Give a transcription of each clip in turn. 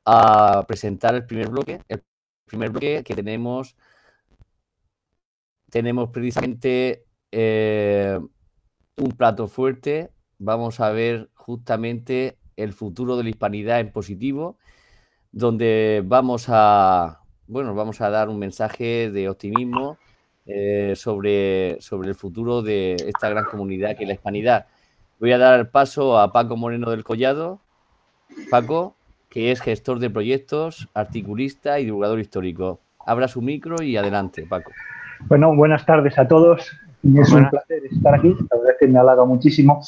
a presentar el primer bloque. El primer bloque que tenemos precisamente un plato fuerte. Vamos a ver justamente el futuro de la hispanidad en positivo, donde vamos a dar un mensaje de optimismo sobre el futuro de esta gran comunidad que es la hispanidad. Voy a dar paso a Paco Moreno del Collado. Paco, que es gestor de proyectos, articulista y divulgador histórico. Abra su micro y adelante, Paco. Bueno, buenas tardes a todos. Es un placer estar aquí. La verdad es que me halaga muchísimo.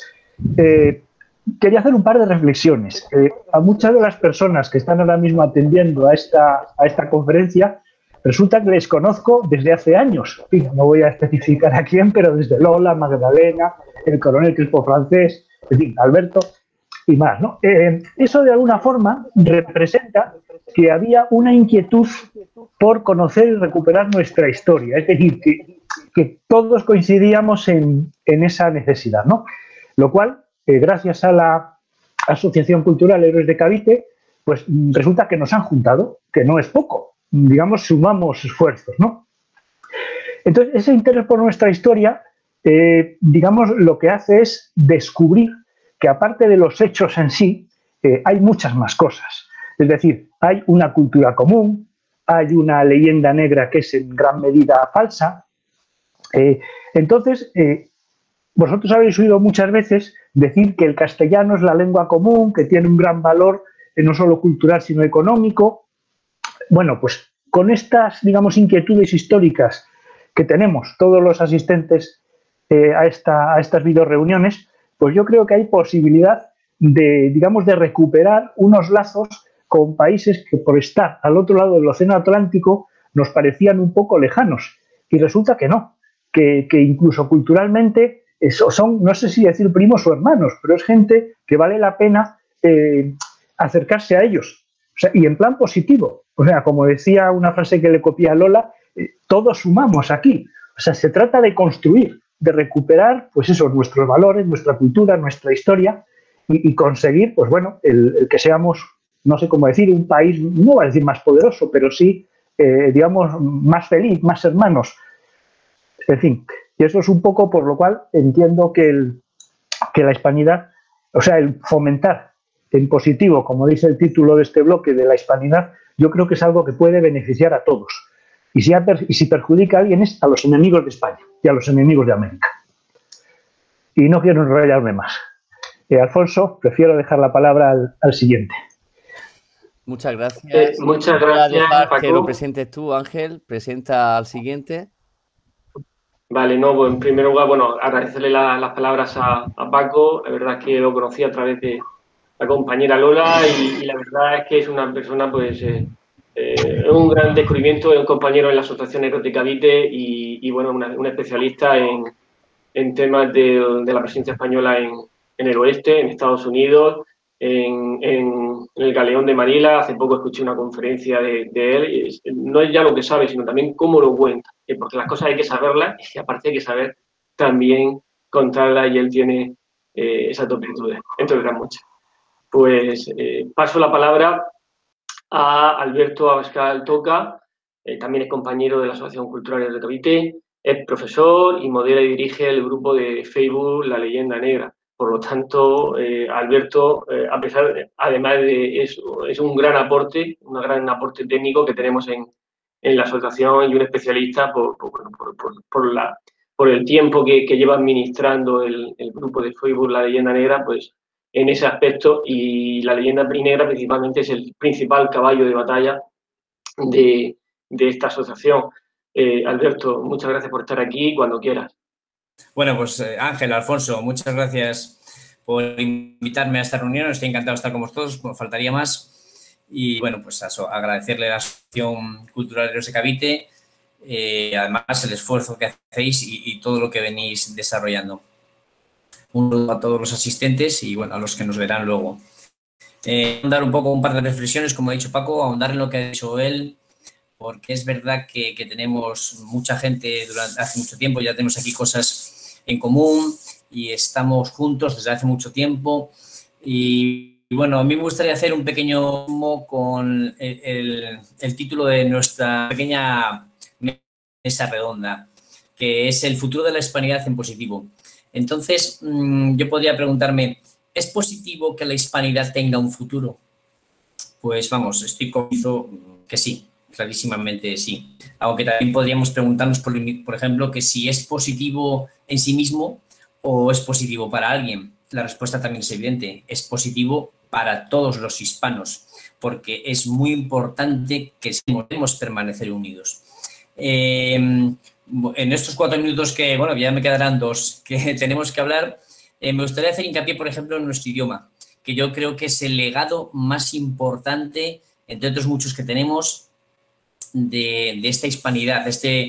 Quería hacer un par de reflexiones. A muchas de las personas que están ahora mismo atendiendo a esta conferencia, resulta que les conozco desde hace años. No voy a especificar a quién, pero desde Lola, Magdalena, el coronel Crespo francés, en fin, Alberto y más, ¿no? Eso de alguna forma representa que había una inquietud por conocer y recuperar nuestra historia. Es decir, que todos coincidíamos en esa necesidad, ¿no? Lo cual, gracias a la Asociación Cultural Héroes de Cavite, pues resulta que nos han juntado, que no es poco. Digamos, sumamos esfuerzos, ¿no? Entonces, ese interés por nuestra historia, digamos, lo que hace es descubrir que aparte de los hechos en sí, hay muchas más cosas. Es decir, hay una cultura común, hay una leyenda negra que es en gran medida falsa. Entonces, vosotros habéis oído muchas veces decir que el castellano es la lengua común, que tiene un gran valor no solo cultural, sino económico. Bueno, pues con estas, digamos, inquietudes históricas que tenemos todos los asistentes a estas videoreuniones, pues yo creo que hay posibilidad de, digamos, de recuperar unos lazos con países que por estar al otro lado del Océano Atlántico nos parecían un poco lejanos. Y resulta que no, que incluso culturalmente son, no sé si decir primos o hermanos, pero es gente que vale la pena acercarse a ellos. O sea, y en plan positivo. O sea, como decía una frase que le copié a Lola, todos sumamos aquí. O sea, se trata de construir, de recuperar, pues eso, nuestros valores, nuestra cultura, nuestra historia y conseguir, pues bueno, el que seamos, no sé cómo decir, un país, no voy a decir más poderoso, pero sí, digamos, más feliz, más hermanos. En fin, y eso es un poco por lo cual entiendo que la hispanidad, o sea, el fomentar en positivo, como dice el título de este bloque, de la hispanidad, yo creo que es algo que puede beneficiar a todos. Y si perjudica a alguien es a los enemigos de España y a los enemigos de América. Y no quiero enrollarme más. Alfonso, prefiero dejar la palabra al siguiente. Muchas gracias. Muchas Voy a gracias, dejar Paco. que lo presentes tú, Ángel. Presenta al siguiente. Vale, no, pues en primer lugar, bueno, agradecerle las palabras a Paco. La verdad es que lo conocí a través de la compañera Lola y la verdad es que es una persona, pues, un gran descubrimiento, es un compañero en la Asociación Héroes de Cavite y bueno, un especialista en temas de la presencia española en el oeste, en Estados Unidos, en el Galeón de Manila. Hace poco escuché una conferencia de él. No es ya lo que sabe, sino también cómo lo cuenta, porque las cosas hay que saberlas y aparte hay que saber también contarlas y él tiene esas dos virtudes, entre otras muchas. Pues paso la palabra a Alberto Abascal Toca, también es compañero de la Asociación Cultural de Cavite, es profesor y modera y dirige el grupo de Facebook La Leyenda Negra. Por lo tanto, Alberto, además de eso, es un gran aporte técnico que tenemos en la asociación y un especialista por el tiempo que lleva administrando el grupo de Facebook La Leyenda Negra, pues en ese aspecto, y la leyenda negra principalmente es el principal caballo de batalla de esta asociación. Alberto, muchas gracias por estar aquí cuando quieras. Bueno, pues Ángel, Alfonso, muchas gracias por invitarme a esta reunión. Estoy encantado de estar con vosotros, no faltaría más. Y bueno, pues eso, agradecerle a la Asociación Cultural Héroes de Cavite, además el esfuerzo que hacéis y todo lo que venís desarrollando. Un saludo a todos los asistentes y bueno, a los que nos verán luego. Ahondar un poco un par de reflexiones, como ha dicho Paco, ahondar en lo que ha dicho él, porque es verdad que tenemos mucha gente hace mucho tiempo, ya tenemos aquí cosas en común y estamos juntos desde hace mucho tiempo y bueno, a mí me gustaría hacer un pequeño con el título de nuestra pequeña mesa redonda, que es el futuro de la hispanidad en positivo. Entonces, yo podría preguntarme, ¿es positivo que la hispanidad tenga un futuro? Pues vamos, estoy convencido que sí, clarísimamente sí. Aunque también podríamos preguntarnos, por ejemplo, que si es positivo en sí mismo o es positivo para alguien. La respuesta también es evidente, es positivo para todos los hispanos, porque es muy importante que podemos permanecer unidos. En estos 4 minutos que, bueno, ya me quedarán 2 que tenemos que hablar, me gustaría hacer hincapié, por ejemplo, en nuestro idioma, que yo creo que es el legado más importante, entre otros muchos que tenemos, de esta hispanidad,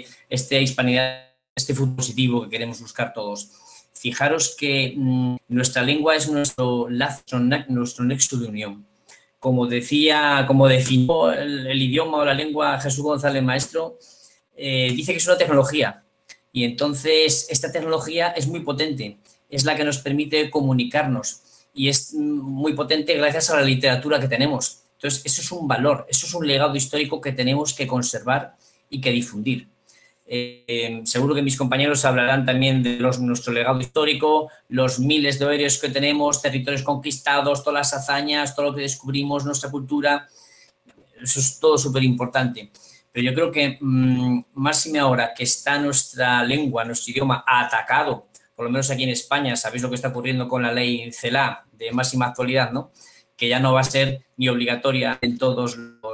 este futuro positivo que queremos buscar todos. Fijaros que nuestra lengua es nuestro lazo, nuestro nexo de unión. Como definió el idioma o la lengua Jesús González Maestro, dice que es una tecnología. Y entonces esta tecnología es muy potente, es la que nos permite comunicarnos y es muy potente gracias a la literatura que tenemos. Entonces, eso es un valor, eso es un legado histórico que tenemos que conservar y que difundir. Seguro que mis compañeros hablarán también de nuestro legado histórico, los miles de héroes que tenemos, territorios conquistados, todas las hazañas, todo lo que descubrimos, nuestra cultura. Eso es todo súper importante. Pero yo creo que máxime ahora que está nuestra lengua, nuestro idioma atacado, por lo menos aquí en España, sabéis lo que está ocurriendo con la ley CELA de máxima actualidad, ¿no? Que ya no va a ser ni obligatoria en todas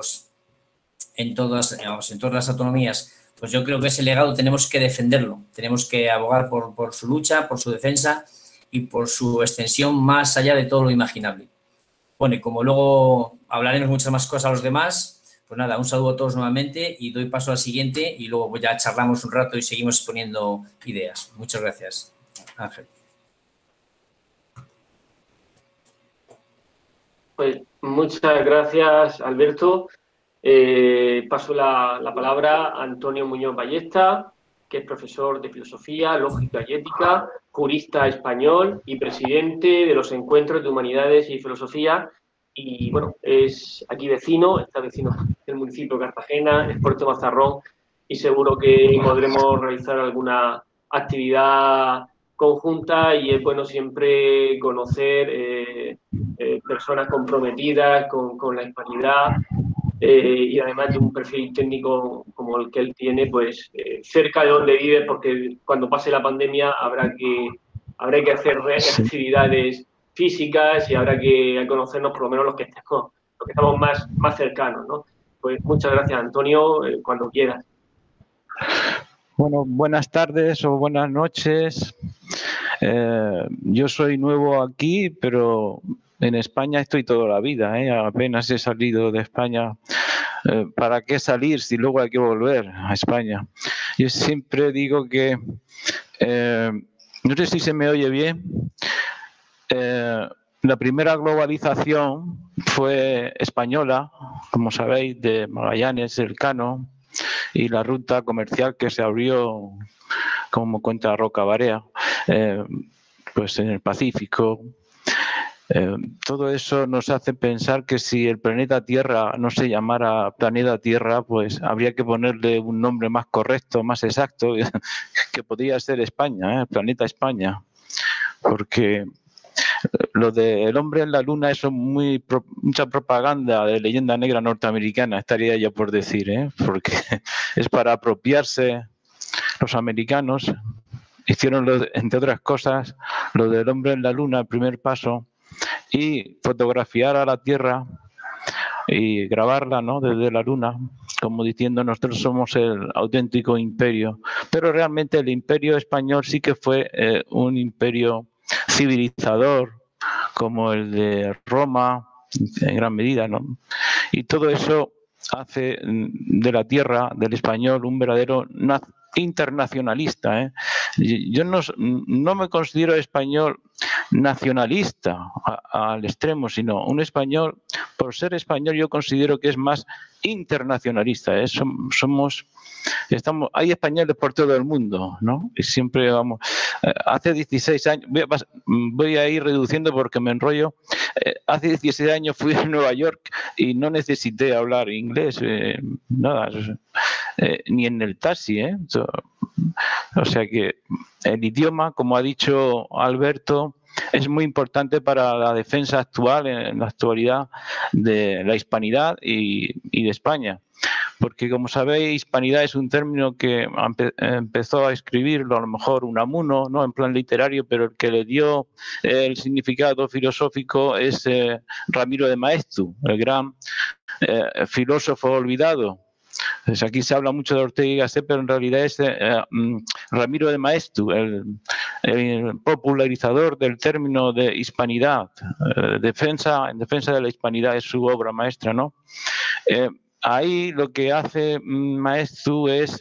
las autonomías. Pues yo creo que ese legado tenemos que defenderlo, tenemos que abogar por su lucha, por su defensa y por su extensión más allá de todo lo imaginable. Bueno, y como luego hablaremos muchas más cosas a los demás, pues nada, un saludo a todos nuevamente y doy paso al siguiente y luego ya charlamos un rato y seguimos exponiendo ideas. Muchas gracias, Ángel. Pues muchas gracias, Alberto. Paso la palabra a Antonio Muñoz Ballesta, que es profesor de Filosofía, Lógica y Ética, jurista español y presidente de los Encuentros de Humanidades y Filosofía. Y bueno, es aquí vecino, está vecino del municipio de Cartagena, es Puerto Mazarrón, y seguro que podremos realizar alguna actividad conjunta y es bueno siempre conocer personas comprometidas con la hispanidad y además de un perfil técnico como el que él tiene, pues cerca de donde vive, porque cuando pase la pandemia habrá que hacer actividades físicas y habrá que conocernos por lo menos los que estamos más cercanos, ¿no? Pues muchas gracias, Antonio, cuando quieras. Bueno, buenas tardes o buenas noches. Yo soy nuevo aquí, pero en España estoy toda la vida, ¿eh? Apenas he salido de España. ¿Para qué salir si luego hay que volver a España? Yo siempre digo que, no sé si se me oye bien, la primera globalización fue española, como sabéis, de Magallanes, Elcano, y la ruta comercial que se abrió, como cuenta Roca Barea, pues en el Pacífico. Todo eso nos hace pensar que si el planeta Tierra no se llamara planeta Tierra, pues habría que ponerle un nombre más correcto, más exacto, que podría ser España, el planeta España, porque lo del hombre en la luna, eso es mucha propaganda de leyenda negra norteamericana, estaría yo por decir, porque es para apropiarse. Los americanos hicieron, entre otras cosas, lo del hombre en la luna, el primer paso, y fotografiar a la Tierra y grabarla, ¿no?, desde la luna, como diciendo nosotros somos el auténtico imperio. Pero realmente el imperio español sí que fue un imperio civilizador, como el de Roma, en gran medida, ¿no? Y todo eso hace de la tierra, del español, un verdadero internacionalista, ¿eh? Yo no me considero español nacionalista al extremo, sino un español, por ser español yo considero que es más internacionalista. Hay españoles por todo el mundo, ¿no? Y siempre vamos. Hace 16 años, voy a ir reduciendo porque me enrollo. Hace 16 años fui a Nueva York y no necesité hablar inglés, nada, ni en el taxi, ¿eh? O sea que el idioma, como ha dicho Alberto, es muy importante para la defensa actual, en la actualidad, de la hispanidad y de España. Porque, como sabéis, hispanidad es un término que empezó a escribirlo a lo mejor Unamuno, ¿no?, en plan literario, pero el que le dio el significado filosófico es Ramiro de Maeztu, el gran filósofo olvidado. Pues aquí se habla mucho de Ortega y Gasset, pero en realidad es Ramiro de Maeztu, el popularizador del término de hispanidad. En defensa de la hispanidad es su obra maestra, ¿no? Ahí lo que hace Maeztu es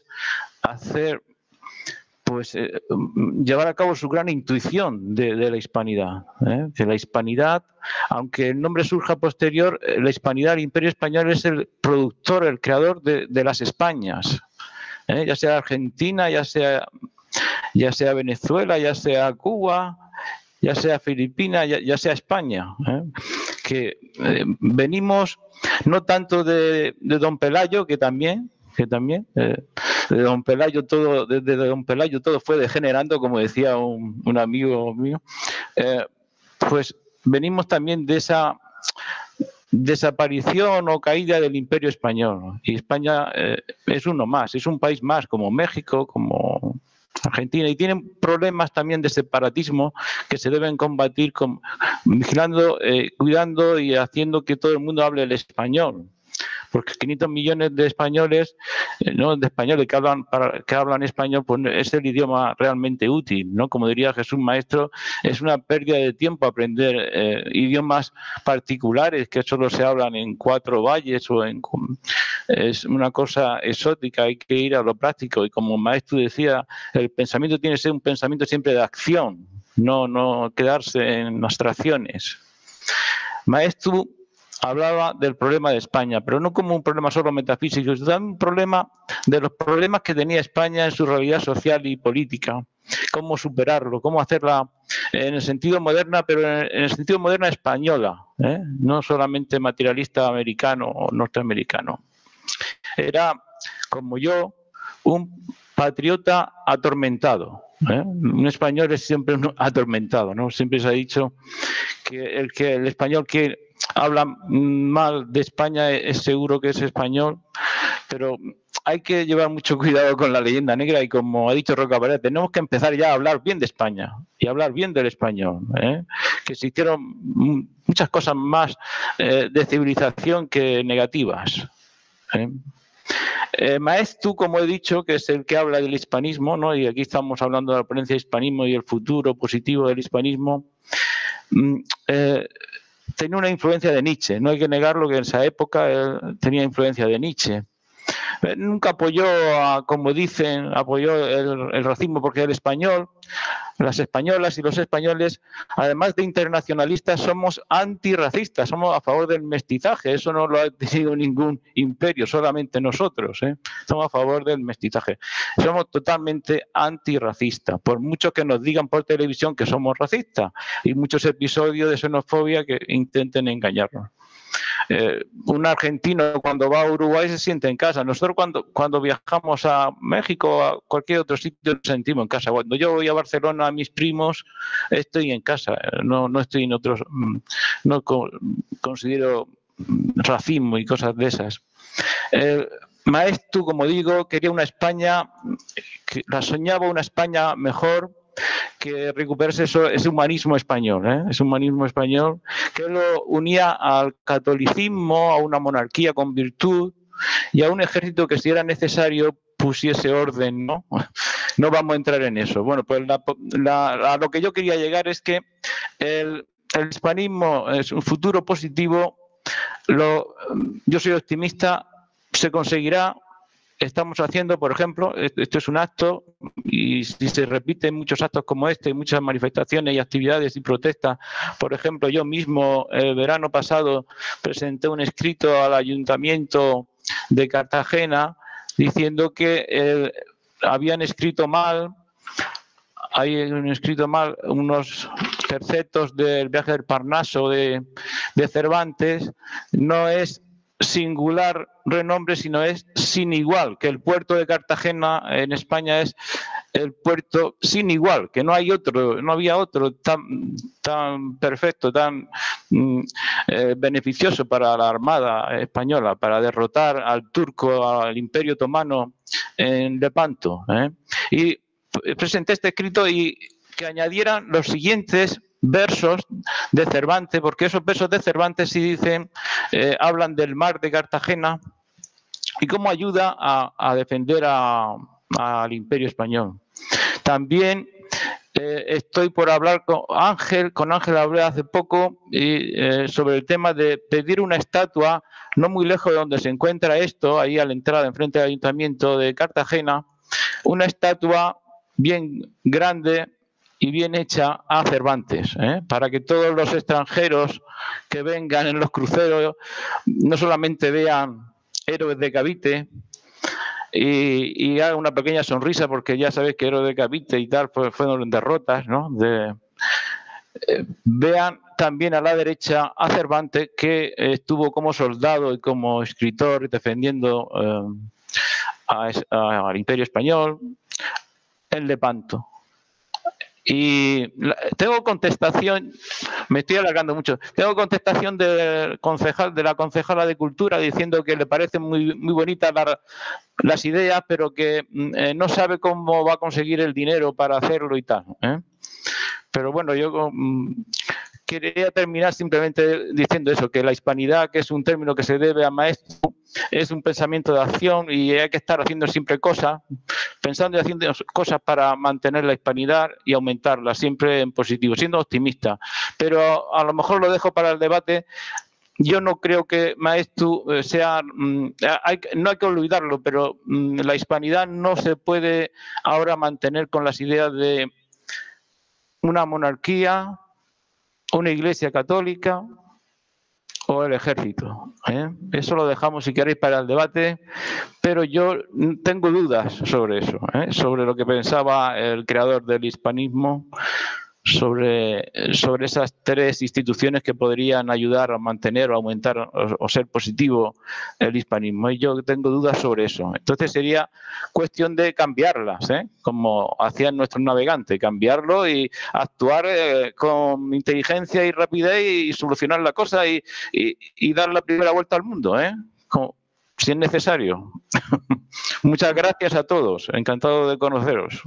llevar a cabo su gran intuición de la hispanidad. Que la hispanidad, aunque el nombre surja posterior, la hispanidad, el Imperio Español es el productor, el creador de las Españas. Ya sea Argentina, ya sea Venezuela, ya sea Cuba, ya sea Filipinas, ya sea España. Que venimos no tanto de Don Pelayo, que también de Don Pelayo desde Don Pelayo todo fue degenerando, como decía un amigo mío, pues venimos también de esa desaparición o caída del Imperio Español. Y España es uno más, es un país más, como México, como Argentina, y tienen problemas también de separatismo que se deben combatir vigilando, cuidando y haciendo que todo el mundo hable el español. Porque 500 millones de españoles, ¿no?, de españoles que hablan español, pues es el idioma realmente útil, ¿no? Como diría Jesús Maestro, es una pérdida de tiempo aprender idiomas particulares que solo se hablan en 4 valles es una cosa exótica, hay que ir a lo práctico. Y como Maestro decía, el pensamiento tiene que ser un pensamiento siempre de acción, no quedarse en abstracciones. Maestro hablaba del problema de España, pero no como un problema solo metafísico, sino un problema de los problemas que tenía España en su realidad social y política. Cómo superarlo, cómo hacerla en el sentido moderna, pero en el sentido moderna española, no solamente materialista americano o norteamericano. Era, como yo, un patriota atormentado. Un español es siempre un atormentado, ¿no? Siempre se ha dicho que el español que habla mal de España es seguro que es español, pero hay que llevar mucho cuidado con la leyenda negra y, como ha dicho Roca Varela, tenemos que empezar ya a hablar bien de España y hablar bien del español, que se hicieron muchas cosas más de civilización que negativas. Maeztu, como he dicho, que es el que habla del hispanismo, ¿no?, y aquí estamos hablando de la ponencia de hispanismo y el futuro positivo del hispanismo, tenía una influencia de Nietzsche. No hay que negarlo, que en esa época él tenía influencia de Nietzsche. Nunca apoyó, como dicen, el racismo, porque el español, las españolas y los españoles, además de internacionalistas, somos antirracistas, somos a favor del mestizaje. Eso no lo ha decidido ningún imperio, solamente nosotros, somos a favor del mestizaje. Somos totalmente antirracistas, por mucho que nos digan por televisión que somos racistas y muchos episodios de xenofobia que intenten engañarnos. Un argentino cuando va a Uruguay se siente en casa. Nosotros cuando viajamos a México o a cualquier otro sitio nos sentimos en casa. Cuando yo voy a Barcelona a mis primos, estoy en casa, no estoy en otros, no considero racismo y cosas de esas. Maeztu, como digo, quería una España, la soñaba una España mejor, que recuperase ese humanismo español, ese humanismo español que lo unía al catolicismo, a una monarquía con virtud y a un ejército que, si era necesario, pusiese orden, ¿no? No vamos a entrar en eso. Bueno, pues a lo que yo quería llegar es que el hispanismo es un futuro positivo. Yo soy optimista, se conseguirá. Estamos haciendo, por ejemplo, esto es un acto y si se repiten muchos actos como este, muchas manifestaciones y actividades y protestas, por ejemplo, yo mismo el verano pasado presenté un escrito al Ayuntamiento de Cartagena diciendo que habían escrito mal, unos tercetos del viaje del Parnaso de Cervantes. No es singular renombre, sino es sin igual, que el puerto de Cartagena en España es el puerto sin igual, que no hay otro, no había otro tan perfecto, tan beneficioso para la Armada española, para derrotar al turco, al Imperio Otomano en Lepanto. Y presenté este escrito y que añadieran los siguientes versos de Cervantes, porque esos versos de Cervantes sí dicen, hablan del mar de Cartagena y cómo ayuda a defender al Imperio Español. También estoy por hablar con Ángel hablé hace poco sobre el tema de pedir una estatua no muy lejos de donde se encuentra esto, ahí a la entrada enfrente del Ayuntamiento de Cartagena, una estatua bien grande y bien hecha a Cervantes, para que todos los extranjeros que vengan en los cruceros no solamente vean Héroes de Cavite y hagan una pequeña sonrisa, porque ya sabéis que Héroes de Cavite y tal fueron derrotas, ¿no? Vean también a la derecha a Cervantes, que estuvo como soldado y como escritor defendiendo al Imperio Español en Lepanto. Y tengo contestación, me estoy alargando mucho, tengo contestación de la concejala de Cultura diciendo que le parecen muy bonitas las ideas, pero que no sabe cómo va a conseguir el dinero para hacerlo y tal. Pero bueno, yo quería terminar simplemente diciendo eso, que la hispanidad, que es un término que se debe a Maeztu, es un pensamiento de acción y hay que estar haciendo siempre cosas, pensando y haciendo cosas para mantener la hispanidad y aumentarla, siempre en positivo, siendo optimista. Pero a lo mejor lo dejo para el debate. Yo no creo que Maeztu sea, no hay que olvidarlo, pero la hispanidad no se puede ahora mantener con las ideas de una monarquía, una iglesia católica o el ejército. Eso lo dejamos, si queréis, para el debate, pero yo tengo dudas sobre eso, sobre lo que pensaba el creador del hispanismo, sobre esas tres instituciones que podrían ayudar a mantener o aumentar o ser positivo el hispanismo. Y yo tengo dudas sobre eso. Entonces sería cuestión de cambiarlas, como hacían nuestros navegantes, cambiarlo y actuar con inteligencia y rapidez y solucionar la cosa y dar la primera vuelta al mundo, si es necesario. Muchas gracias a todos. Encantado de conoceros.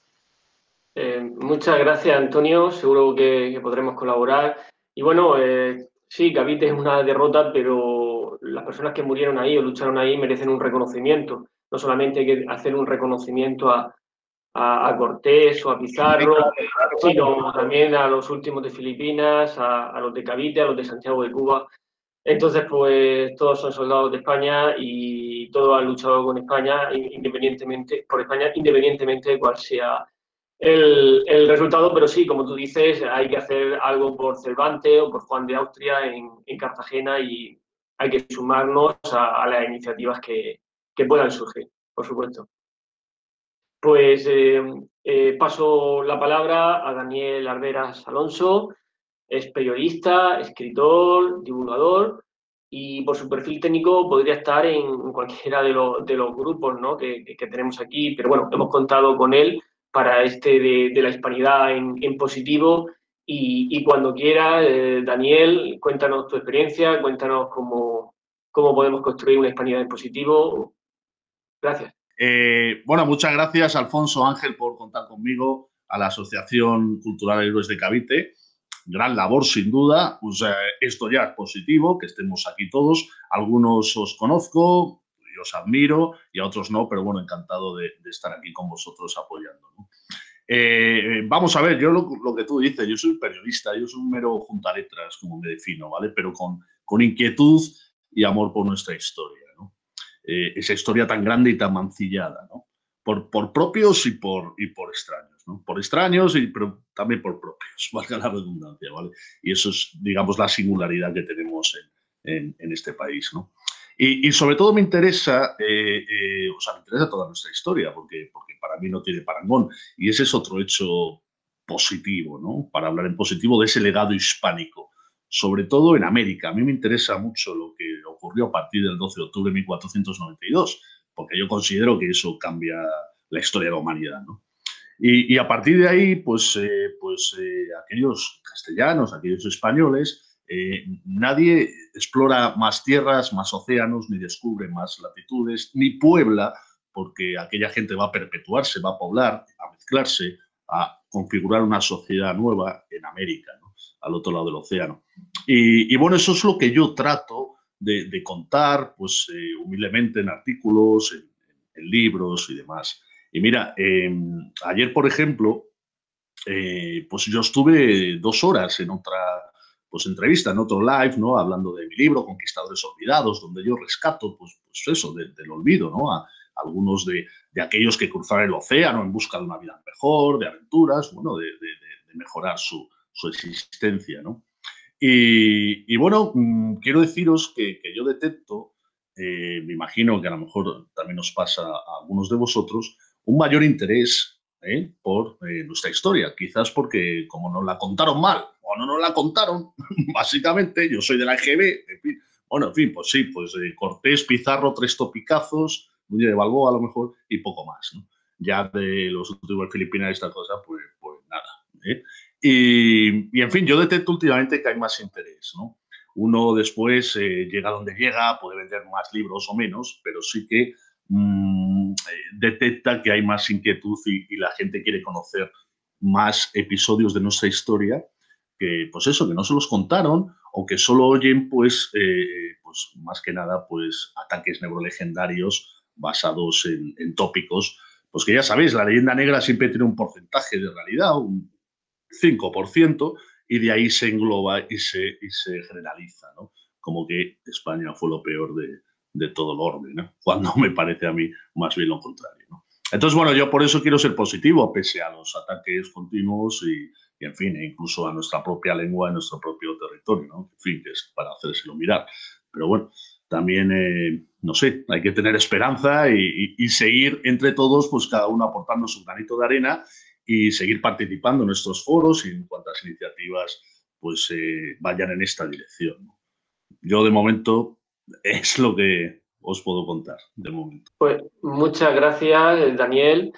Muchas gracias, Antonio. Seguro que podremos colaborar. Y bueno, sí, Cavite es una derrota, pero las personas que murieron ahí o lucharon ahí merecen un reconocimiento. No solamente hay que hacer un reconocimiento a Cortés o a Pizarro, sino también a los últimos de Filipinas, a los de Cavite, a los de Santiago de Cuba. Entonces, pues todos son soldados de España y todos han luchado con España, por España, independientemente de cuál sea el resultado, pero sí, como tú dices, hay que hacer algo por Cervantes o por Juan de Austria en Cartagena y hay que sumarnos a las iniciativas que puedan surgir, por supuesto. Pues paso la palabra a Daniel Arberas Alonso, es periodista, escritor, divulgador y por su perfil técnico podría estar en cualquiera de los grupos, ¿no? que tenemos aquí, pero bueno, hemos contado con él para de la hispanidad en positivo y cuando quiera, Daniel, cuéntanos tu experiencia, cuéntanos cómo podemos construir una hispanidad en positivo. Gracias. Bueno, muchas gracias, Alfonso, Ángel, por contar conmigo, a la Asociación Cultural Héroes de Cavite. Gran labor, sin duda. Pues, esto ya es positivo, que estemos aquí todos. Algunos os conozco y os admiro y a otros no, pero bueno, encantado de estar aquí con vosotros apoyando, ¿no? Vamos a ver, yo lo que tú dices, yo soy periodista, yo soy un mero juntaletras, como me defino, ¿vale? Pero con inquietud y amor por nuestra historia, ¿no? Esa historia tan grande y tan mancillada, ¿no? por propios y por extraños, ¿no? Por extraños, pero también por propios, valga la redundancia, ¿vale? Y eso es, digamos, la singularidad que tenemos en este país, ¿no? Y sobre todo me interesa, o sea, me interesa toda nuestra historia, porque para mí no tiene parangón. Y ese es otro hecho positivo, ¿no? Para hablar en positivo de ese legado hispánico, sobre todo en América. A mí me interesa mucho lo que ocurrió a partir del 12 de octubre de 1492, porque yo considero que eso cambia la historia de la humanidad, ¿no? Y a partir de ahí, aquellos castellanos, aquellos españoles, nadie explora más tierras, más océanos, ni descubre más latitudes, ni puebla, porque aquella gente va a perpetuarse, va a poblar, a mezclarse, a configurar una sociedad nueva en América, ¿no? Al otro lado del océano. Y bueno, eso es lo que yo trato de contar, pues humildemente en artículos, en libros y demás. Y mira, ayer, por ejemplo, pues yo estuve 2 horas en otra entrevista, en otro live, ¿no? Hablando de mi libro, Conquistadores Olvidados, donde yo rescato, pues eso, del olvido, ¿no? A algunos de aquellos que cruzaron el océano en busca de una vida mejor, de aventuras, bueno, de mejorar su existencia, ¿no? Y bueno, quiero deciros que yo detecto, me imagino que a lo mejor también nos pasa a algunos de vosotros, un mayor interés por nuestra historia. Quizás porque como nos la contaron mal o no nos la contaron, básicamente, yo soy de la EGB, en fin, bueno, en fin, pues sí, pues Cortés, Pizarro, 3 topicazos, Núñez de Balboa a lo mejor y poco más, ¿no? Ya de los últimos Filipinas esta cosa, pues nada, ¿eh? Y en fin, yo detecto últimamente que hay más interés, ¿no? Uno después llega donde llega, puede vender más libros o menos, pero sí que detecta que hay más inquietud y la gente quiere conocer más episodios de nuestra historia que, pues eso, que no se los contaron o que solo oyen, pues más que nada, pues ataques neurolegendarios basados en tópicos, pues que ya sabéis, la leyenda negra siempre tiene un porcentaje de realidad, un 5%, y de ahí se engloba y se generaliza, ¿no? Como que España fue lo peor de todo el orden, ¿no? Cuando me parece a mí más bien lo contrario, ¿no? Entonces, bueno, yo por eso quiero ser positivo, pese a los ataques continuos y en fin, incluso a nuestra propia lengua, a nuestro propio territorio, ¿no? En fin, que es para hacérselo mirar. Pero bueno, también, no sé, hay que tener esperanza y seguir entre todos, pues cada uno aportando su granito de arena y seguir participando en nuestros foros y en cuantas iniciativas pues vayan en esta dirección, ¿no? Yo de momento es lo que os puedo contar, de momento. Pues muchas gracias, Daniel.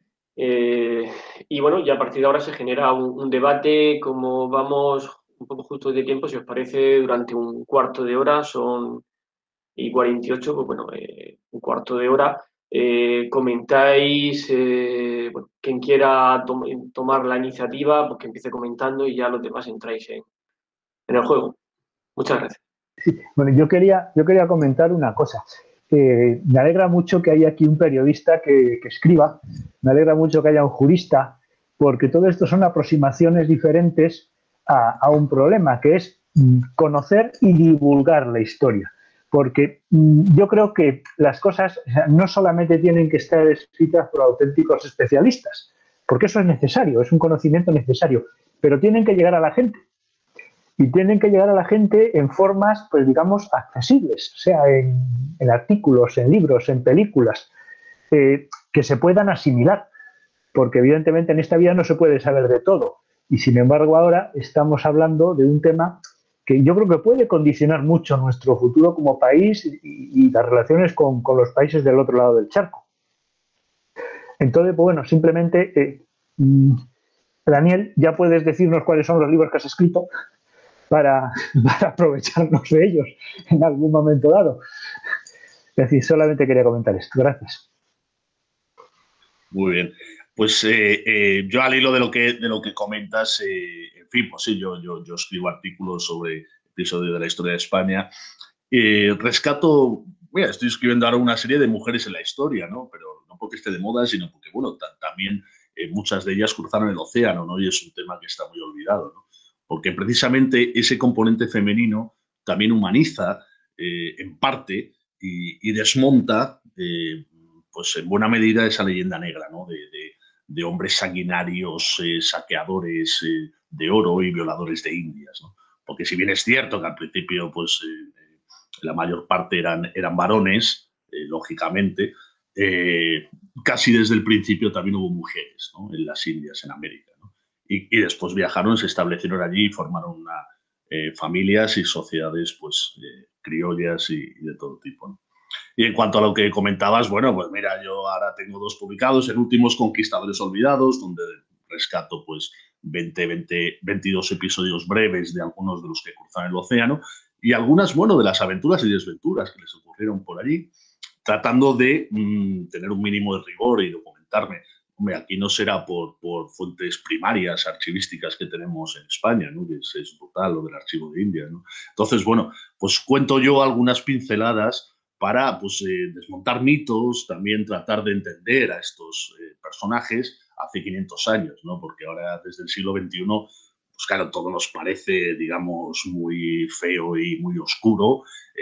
Y bueno, ya a partir de ahora se genera un debate. Como vamos un poco justo de tiempo, si os parece, durante un cuarto de hora, son y 48, pues bueno, un cuarto de hora. Comentáis, bueno, quien quiera tomar la iniciativa, pues que empiece comentando y ya los demás entráis en el juego. Muchas gracias. Bueno, yo quería comentar una cosa. Me alegra mucho que haya aquí un periodista que escriba, me alegra mucho que haya un jurista, porque todo esto son aproximaciones diferentes a un problema, que es conocer y divulgar la historia. Porque yo creo que las cosas no solamente tienen que estar escritas por auténticos especialistas, porque eso es necesario, es un conocimiento necesario, pero tienen que llegar a la gente. Y tienen que llegar a la gente en formas, pues digamos, accesibles, o sea, en artículos, en libros, en películas, que se puedan asimilar, porque evidentemente en esta vida no se puede saber de todo. Y sin embargo ahora estamos hablando de un tema que yo creo que puede condicionar mucho nuestro futuro como país y las relaciones con los países del otro lado del charco. Entonces, pues bueno, simplemente, Daniel, ya puedes decirnos cuáles son los libros que has escrito para aprovecharnos de ellos en algún momento dado. Es decir, solamente quería comentar esto. Gracias. Muy bien. Pues yo al hilo de lo que comentas, en fin, pues sí, yo escribo artículos sobre episodios de la historia de España. Rescato, mira, estoy escribiendo ahora una serie de mujeres en la historia, ¿no? Pero no porque esté de moda, sino porque, bueno, también muchas de ellas cruzaron el océano, ¿no? Y es un tema que está muy olvidado, ¿no? Porque precisamente ese componente femenino también humaniza en parte y desmonta pues en buena medida esa leyenda negra, ¿no? De hombres sanguinarios, saqueadores de oro y violadores de indias, ¿no? Porque si bien es cierto que al principio pues, la mayor parte eran varones, lógicamente, casi desde el principio también hubo mujeres, ¿no? En las Indias, en América, ¿no? Y después viajaron, se establecieron allí y formaron familias y sociedades pues, criollas y de todo tipo, ¿no? Y en cuanto a lo que comentabas, bueno, pues mira, yo ahora tengo 2 publicados, el último es Conquistadores Olvidados, donde rescato pues 22 episodios breves de algunos de los que cruzan el océano y algunas, bueno, de las aventuras y desventuras que les ocurrieron por allí, tratando de tener un mínimo de rigor y documentarme. Hombre, aquí no será por fuentes primarias, archivísticas que tenemos en España, ¿no? Que es brutal lo del archivo de Indias, ¿no? Entonces, bueno, pues cuento yo algunas pinceladas para pues, desmontar mitos, también tratar de entender a estos personajes hace 500 años, ¿no? Porque ahora, desde el siglo XXI, pues claro, todo nos parece, digamos, muy feo y muy oscuro,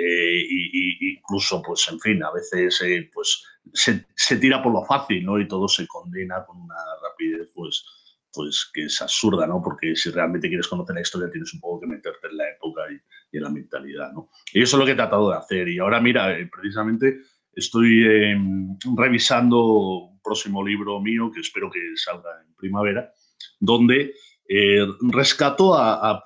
incluso, pues, en fin, a veces pues, se tira por lo fácil, ¿no? Y todo se condena con una rapidez, pues que es absurda, ¿no? Porque si realmente quieres conocer la historia tienes un poco que meterte en la época y en la mentalidad, ¿no? Y eso es lo que he tratado de hacer. Y ahora, mira, precisamente estoy revisando un próximo libro mío, que espero que salga en primavera, donde rescato a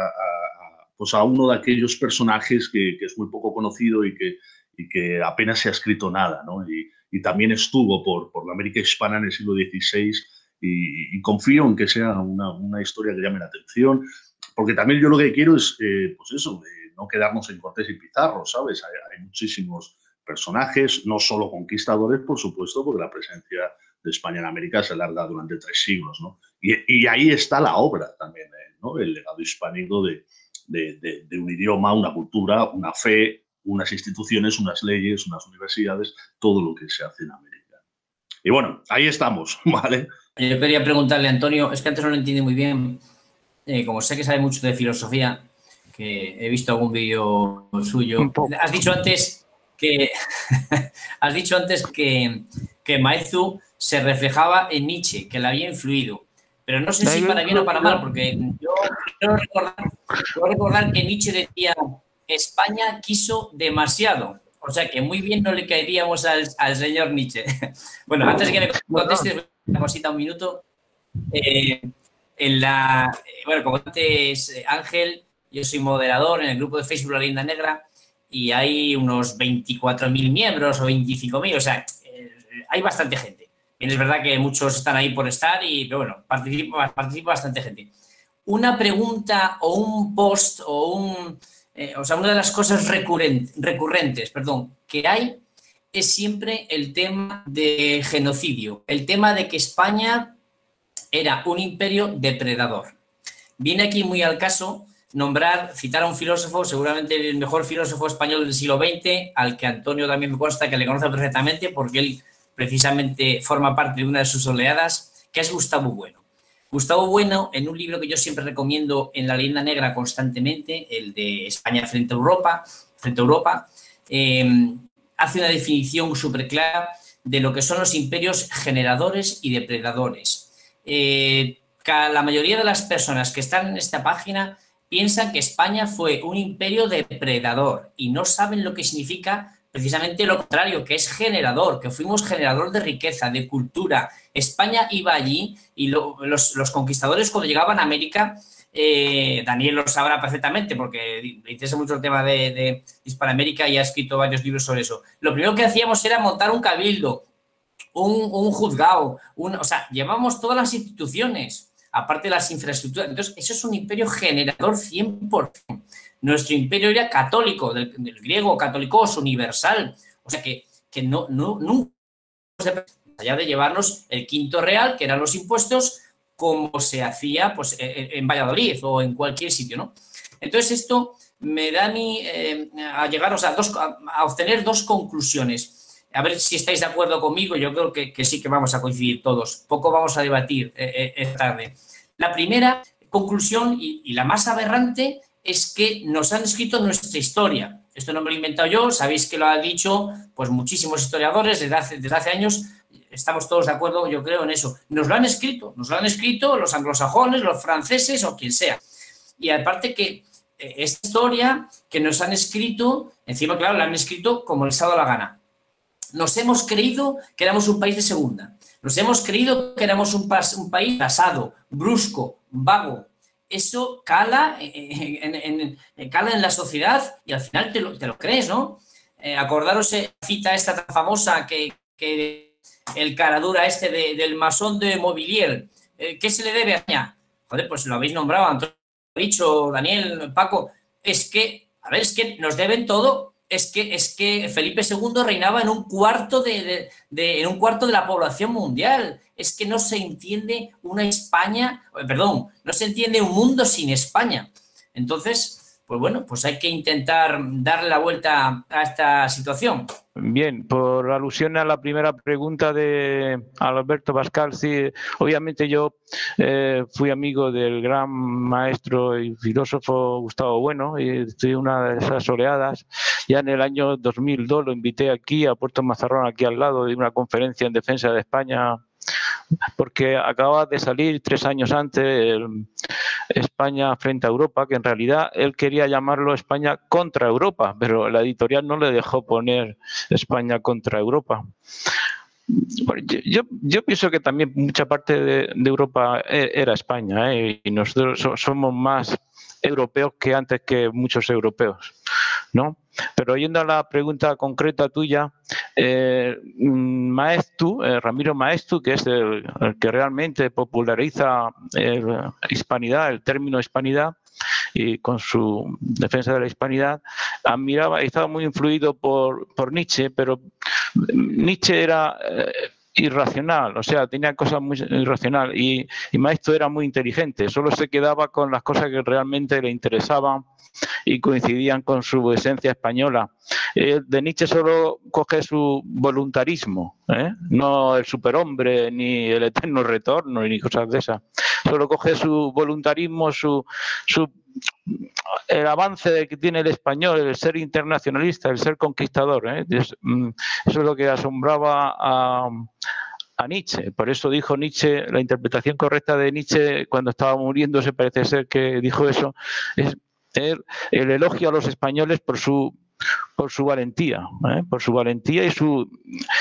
uno de aquellos personajes que es muy poco conocido y que apenas se ha escrito nada, ¿no? Y también estuvo por la América hispana en el siglo XVI y confío en que sea una historia que llame la atención, porque también yo lo que quiero es, pues eso, no quedarnos en Cortés y Pizarro, ¿sabes? Hay muchísimos personajes, no solo conquistadores, por supuesto, porque la presencia de España en América se alarga durante 3 siglos, ¿no? Y ahí está la obra también, ¿no? El legado hispánico de un idioma, una cultura, una fe, unas instituciones, unas leyes, unas universidades, todo lo que se hace en América. Y bueno, ahí estamos, ¿vale? Yo quería preguntarle a Antonio, es que antes no lo entiendo muy bien, como sé que sabe mucho de filosofía, que he visto algún vídeo suyo. Has dicho antes que que Maezu se reflejaba en Nietzsche, que le había influido. Pero no sé si para bien o para mal, porque yo quiero recordar que Nietzsche decía España quiso demasiado. O sea que muy bien no le caeríamos al señor Nietzsche. Bueno, antes de que me contestes, una cosita, un minuto. Bueno, como antes Ángel, yo soy moderador en el grupo de Facebook La Leyenda Negra y hay unos 24.000 miembros o 25.000, o sea, hay bastante gente. Bien, es verdad que muchos están ahí por estar, pero bueno, participa bastante gente. Una pregunta o un post o sea, una de las cosas recurrentes que hay es siempre el tema de genocidio, el tema de que España era un imperio depredador. Viene aquí muy al caso citar a un filósofo, seguramente el mejor filósofo español del siglo XX, al que Antonio también me consta que le conoce perfectamente porque él precisamente forma parte de una de sus oleadas, que es Gustavo Bueno. Gustavo Bueno, en un libro que yo siempre recomiendo en La Leyenda Negra constantemente, el de España frente a Europa, hace una definición súper clara de lo que son los imperios generadores y depredadores. La mayoría de las personas que están en esta página piensan que España fue un imperio depredador y no saben lo que significa precisamente lo contrario, que es generador, que fuimos generador de riqueza, de cultura. España iba allí y los conquistadores cuando llegaban a América, Daniel lo sabrá perfectamente porque le interesa mucho el tema de Hispanoamérica y ha escrito varios libros sobre eso. Lo primero que hacíamos era montar un cabildo, un juzgado, o sea, llevamos todas las instituciones, aparte de las infraestructuras. Entonces, eso es un imperio generador 100%. Nuestro imperio era católico, del griego católicos, universal. O sea, que nunca allá de llevarnos el quinto real, que eran los impuestos, como se hacía pues, en Valladolid o en cualquier sitio, ¿no? Entonces, esto me da a llegar a obtener 2 conclusiones. A ver si estáis de acuerdo conmigo. Yo creo que sí que vamos a coincidir todos. Poco vamos a debatir esta tarde. La primera conclusión y la más aberrante es que nos han escrito nuestra historia. Esto no me lo he inventado yo, sabéis que lo han dicho pues muchísimos historiadores desde hace años, estamos todos de acuerdo, yo creo, en eso. Nos lo han escrito los anglosajones, los franceses o quien sea. Y aparte que esta historia que nos han escrito, encima, claro, la han escrito como les ha dado la gana. Nos hemos creído que éramos un país de segunda. Nos hemos creído que éramos un país pasado, brusco, vago. Eso cala en la sociedad y al final te lo crees, ¿no? Acordaros la cita esta tan famosa que el caradura del masón de Mobilier. ¿Qué se le debe a España? Joder, pues lo habéis nombrado, Antonio, dicho, Daniel, Paco. Es que nos deben todo. Es que Felipe II reinaba en un cuarto de la población mundial. Es que no se entiende no se entiende un mundo sin España. Entonces, pues bueno, pues hay que intentar darle la vuelta a esta situación. Bien, por alusión a la primera pregunta de Alberto Pascal, sí, obviamente yo fui amigo del gran maestro y filósofo Gustavo Bueno y estoy una de esas oleadas. Ya en el año 2002 lo invité aquí a Puerto Mazarrón, aquí al lado, de una conferencia en defensa de España, porque acaba de salir 3 años antes España frente a Europa, que en realidad él quería llamarlo España contra Europa, pero la editorial no le dejó poner España contra Europa. Bueno, yo pienso que también mucha parte de Europa era España, y nosotros somos más europeos que antes que muchos europeos, ¿no? Pero yendo a la pregunta concreta tuya, Ramiro Maeztu, que es el que realmente populariza hispanidad, el término hispanidad, y con su defensa de la hispanidad, estaba muy influido por Nietzsche, pero Nietzsche era irracional, o sea, tenía cosas muy irracionales y Maeztu era muy inteligente, solo se quedaba con las cosas que realmente le interesaban y coincidían con su esencia española. De Nietzsche solo coge su voluntarismo, no el superhombre, ni el eterno retorno, ni cosas de esas. Solo coge su voluntarismo, el avance que tiene el español, el ser internacionalista, el ser conquistador. Eso es lo que asombraba a Nietzsche. Por eso dijo Nietzsche, la interpretación correcta de Nietzsche cuando estaba muriéndose, parece ser que dijo eso, es el elogio a los españoles por su valentía, por su valentía y su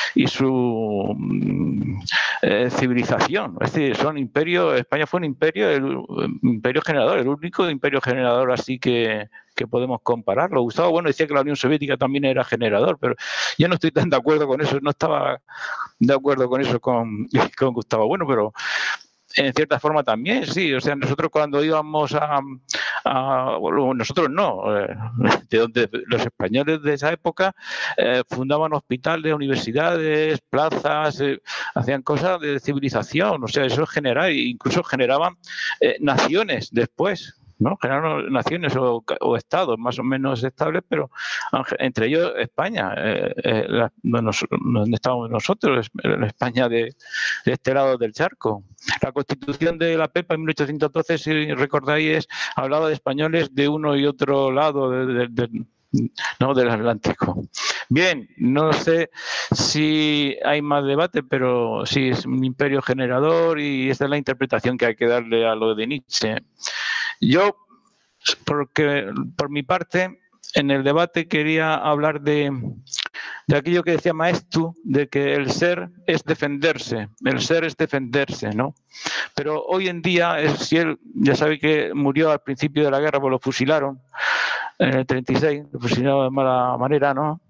civilización. Es decir, España fue un imperio, el imperio generador, el único imperio generador así que podemos compararlo. Gustavo Bueno decía que la Unión Soviética también era generador, pero yo no estoy tan de acuerdo con eso, no estaba de acuerdo con eso con Gustavo Bueno, pero en cierta forma también, sí. O sea, nosotros cuando íbamos bueno, nosotros no, de donde los españoles de esa época fundaban hospitales, universidades, plazas, hacían cosas de civilización. O sea, eso generaba, incluso generaban naciones después, ¿no? Generaron naciones o estados más o menos estables, pero entre ellos España, donde estábamos nosotros, en España de este lado del charco. La Constitución de la Pepa en 1812, si recordáis, hablaba de españoles de uno y otro lado del Atlántico. Bien, no sé si hay más debate, pero sí es un imperio generador y esta es la interpretación que hay que darle a lo de Nietzsche. Yo, por mi parte, en el debate quería hablar de aquello que decía Maeztu, de que el ser es defenderse, ¿no? Pero hoy en día, si él, ya sabe que murió al principio de la guerra, pues lo fusilaron en el 36, lo fusilaron de mala manera, ¿no?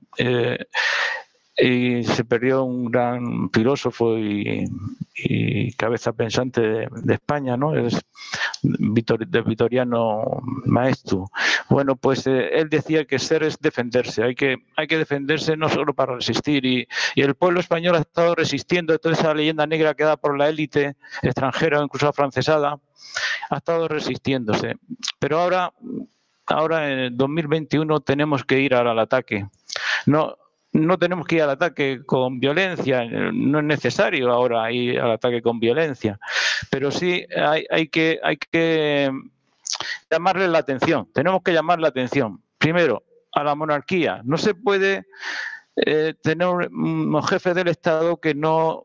Y se perdió un gran filósofo y cabeza pensante de España, ¿no? Es Vitoriano Maeztu. Bueno, pues él decía que ser es defenderse, hay que defenderse no solo para resistir, y el pueblo español ha estado resistiendo toda esa leyenda negra que da por la élite extranjera o incluso afrancesada, ha estado resistiéndose. Pero ahora en el 2021 tenemos que ir al ataque. No tenemos que ir al ataque con violencia, no es necesario ahora ir al ataque con violencia, pero sí hay que llamarle la atención, tenemos que llamar la atención. Primero, a la monarquía. No se puede tener unos jefes del Estado que no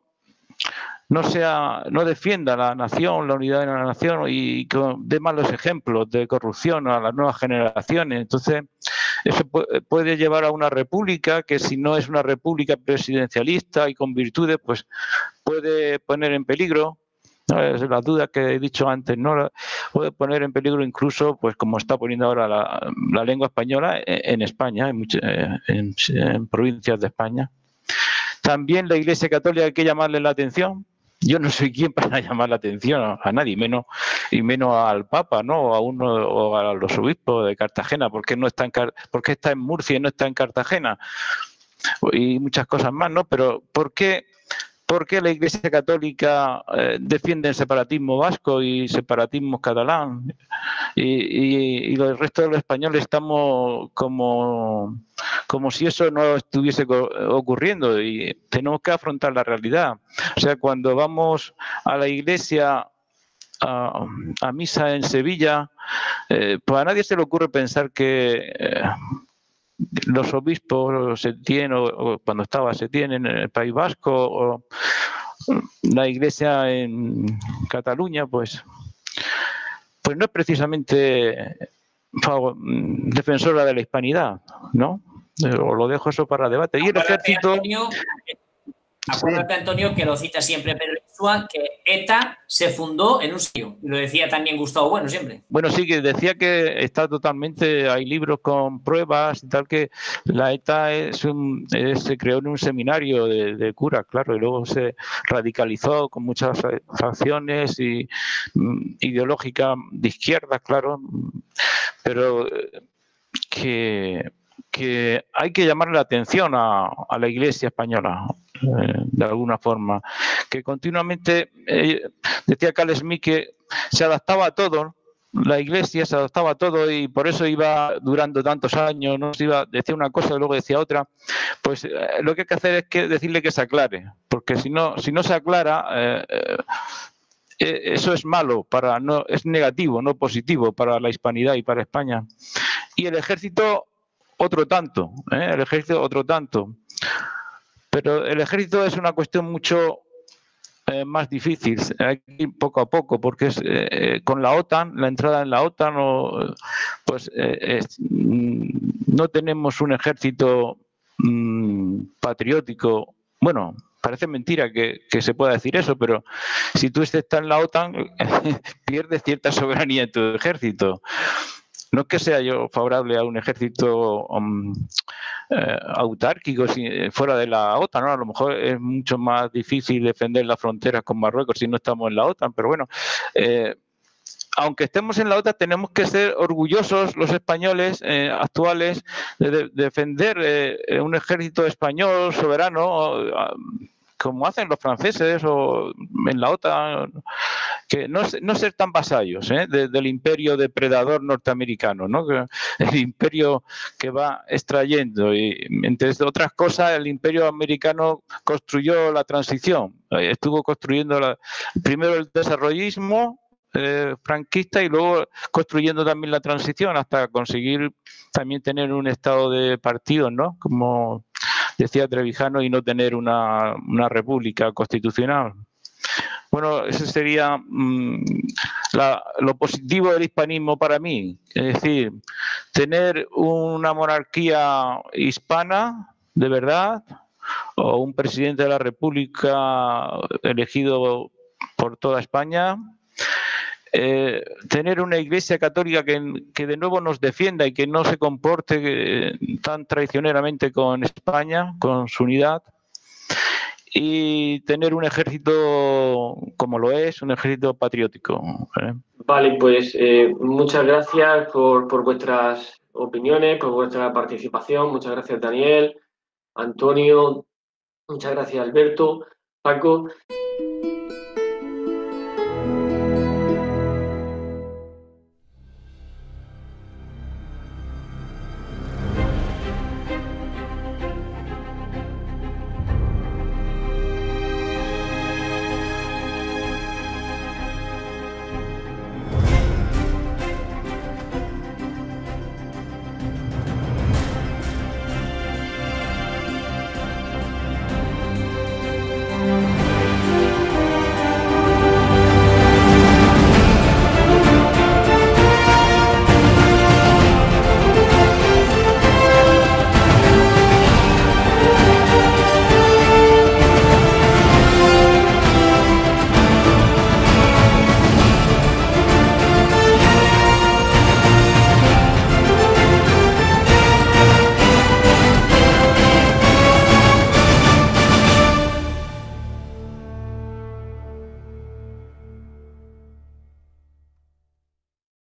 defienda la nación, la unidad de la nación y que dé malos ejemplos de corrupción a las nuevas generaciones. Entonces, eso puede llevar a una república que, si no es una república presidencialista y con virtudes, pues puede poner en peligro, ¿no? Es las dudas que he dicho antes, ¿no? Puede poner en peligro incluso, pues como está poniendo ahora la lengua española en España, en provincias de España. También la Iglesia Católica hay que llamarle la atención. Yo no soy quien para llamar la atención a nadie, menos al Papa, ¿no? O a los obispos de Cartagena. ¿Por qué está en Murcia y no está en Cartagena? Y muchas cosas más, ¿no? Pero ¿por qué la Iglesia Católica defiende el separatismo vasco y separatismo catalán? Y el resto de los españoles estamos como si eso no estuviese ocurriendo, y tenemos que afrontar la realidad. O sea, cuando vamos a la iglesia a misa en Sevilla, pues a nadie se le ocurre pensar que los obispos Setién, o cuando estaba Setién en el País Vasco, o la iglesia en Cataluña, pues no es precisamente defensora de la hispanidad, ¿no? Os lo dejo eso para debate. Y el ejército... Acuérdate, Antonio, que lo cita siempre Pedro Insúa, que ETA se fundó en un sitio. Y lo decía también Gustavo Bueno siempre. Bueno, sí, que decía que está totalmente, hay libros con pruebas y tal, que la ETA se creó en un seminario de curas, claro, y luego se radicalizó con muchas facciones ideológicas de izquierda, claro, pero que hay que llamarle la atención a la Iglesia española, de alguna forma, que continuamente, decía Carl Smith, que se adaptaba a todo, la Iglesia se adaptaba a todo, y por eso iba durando tantos años, no se iba, decía una cosa y luego decía otra. Pues lo que hay que hacer es decirle que se aclare, porque si no se aclara, eso es malo, es negativo, no positivo para la hispanidad y para España. Y el ejército otro tanto, pero el ejército es una cuestión mucho más difícil, hay que ir poco a poco, porque con la OTAN, la entrada en la OTAN, no tenemos un ejército patriótico. Bueno, parece mentira que se pueda decir eso, pero si tú estás en la OTAN, pierdes cierta soberanía en tu ejército. No es que sea yo favorable a un ejército autárquico fuera de la OTAN, ¿no? A lo mejor es mucho más difícil defender las fronteras con Marruecos si no estamos en la OTAN, pero bueno, aunque estemos en la OTAN, tenemos que ser orgullosos los españoles actuales de defender un ejército español soberano, como hacen los franceses o en la OTAN, que no ser tan vasallos del imperio depredador norteamericano, ¿no? El imperio que va extrayendo, y entre otras cosas el imperio americano construyó la transición, estuvo construyendo primero el desarrollismo franquista y luego construyendo también la transición hasta conseguir también tener un estado de partidos, ¿no? Como decía Trevijano, y no tener una república constitucional. Bueno, ese sería lo positivo del hispanismo para mí, es decir, tener una monarquía hispana de verdad, o un presidente de la República elegido por toda España, tener una Iglesia Católica que de nuevo nos defienda y que no se comporte tan traicioneramente con España, con su unidad, y tener un ejército como lo es, un ejército patriótico. Vale, pues muchas gracias por vuestras opiniones, por vuestra participación. Muchas gracias, Daniel, Antonio, muchas gracias, Alberto, Paco.